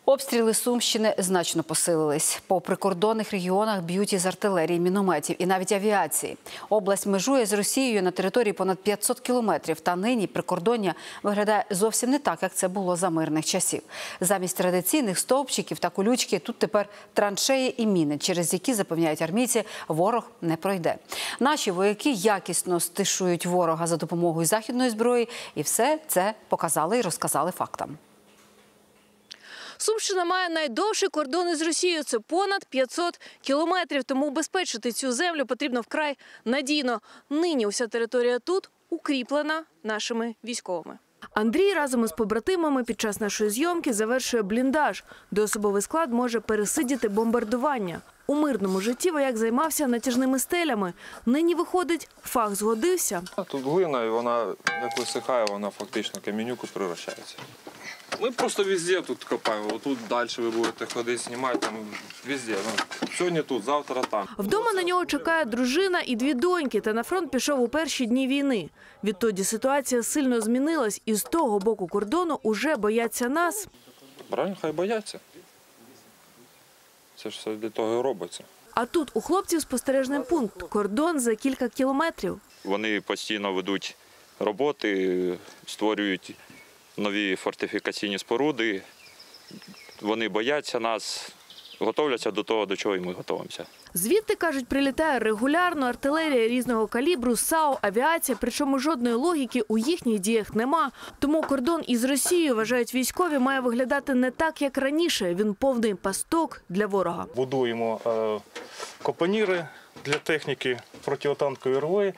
Обстріли Сумщини значно посилились. По прикордонних регіонах б'ють із артилерії, мінометів і навіть авіації. Область межує з Росією на території понад 500 кілометрів. Та нині прикордоння виглядає зовсім не так, як це було за мирних часів. Замість традиційних стовпчиків та колючки тут тепер траншеї і міни, через які, запевняють армійці, ворог не пройде. Наші вояки якісно стишують ворога за допомогою західної зброї. І все це показали і розказали фактам. Сумщина має найдовший кордон із Росією – це понад 500 кілометрів. Тому убезпечити цю землю потрібно вкрай надійно. Нині уся територія тут укріплена нашими військовими. Андрій разом із побратимами під час нашої зйомки завершує бліндаж, де особовий склад може пересидіти бомбардування. У мирному житті вояк займався натяжними стелями. Нині, виходить, фах згодився. Тут глина, і вона, як висихає, вона фактично камінюку превращається. Ми просто везде тут копаємо. Тут далі ви будете ходити, знімати, там везде. Сьогодні тут, завтра там. Вдома на нього чекає дружина і 2 доньки, та на фронт пішов у перші дні війни. Відтоді ситуація сильно змінилась, і з того боку кордону уже бояться нас. Правильно, хай бояться. Це ж все для того і робиться. А тут у хлопців спостережний пункт – кордон за кілька кілометрів. Вони постійно ведуть роботи, створюють нові фортифікаційні споруди. Вони бояться нас, готовляться до того, до чого і ми готуємося. Звідти, кажуть, прилітає регулярно артилерія різного калібру, САУ, авіація, причому жодної логіки у їхніх діях нема. Тому кордон із Росією, вважають військові, має виглядати не так, як раніше. Він повний пасток для ворога. Будуємо капоніри для техніки протитанкової рвої,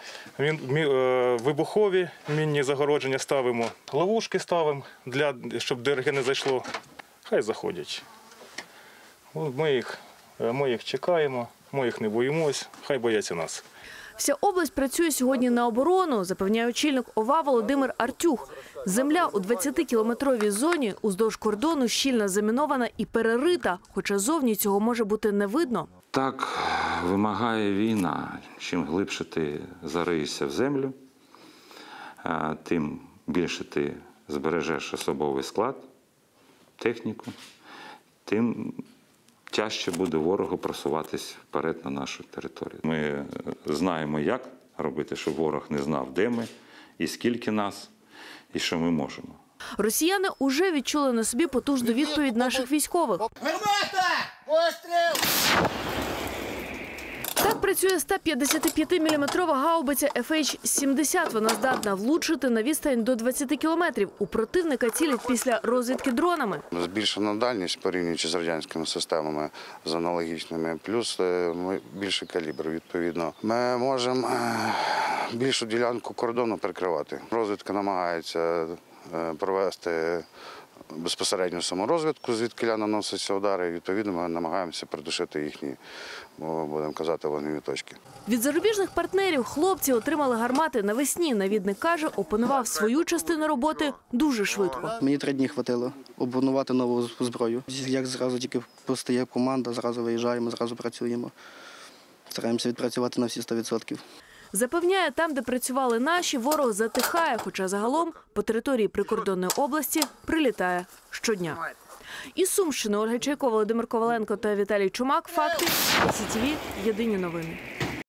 вибухові мінні загородження ставимо, ловушки ставимо, щоб ДРГ не зайшло. Хай заходять. Ми їх чекаємо, ми їх не боїмось, хай бояться нас. Вся область працює сьогодні на оборону, запевняє очільник ОВА Володимир Артюх. Земля у 20-кілометровій зоні уздовж кордону щільно замінована і перерита, хоча зовні цього може бути не видно. Так вимагає війна. Чим глибше ти зариєшся в землю, тим більше ти збережеш особовий склад, техніку, тим тяжче буде ворогу просуватись вперед на нашу територію. Ми знаємо, як робити, щоб ворог не знав, де ми, і скільки нас, і що ми можемо. Росіяни уже відчули на собі потужну відповідь наших військових. Гармата! Постріл! Так працює 155-мм гаубиця FH-70. Вона здатна влучити на відстань до 20 кілометрів. У противника цілять після розвідки дронами. Збільшена дальність, порівнюючи з радянськими системами, з аналогічними, плюс більший калібр, відповідно. Ми можемо більшу ділянку кордону прикривати. Розвідка намагається провести безпосередньо саморозвідку, звідкиля наносяться удари, і відповідно ми намагаємося придушити їхні, будемо казати, вогневі точки. Від зарубіжних партнерів хлопці отримали гармати навесні. Навідник каже, опанував свою частину роботи дуже швидко. Мені 3 дні хватило опанувати нову зброю. Як зразу тільки постає команда, зразу виїжджаємо, зразу працюємо. Стараємося відпрацювати на всі 100%. Запевняє, там, де працювали наші, ворог затихає, хоча загалом по території прикордонної області прилітає щодня. Із Сумщини Ольга Чайко, Володимир Коваленко та Віталій Чумак. Факти. СІТВ. Єдині новини.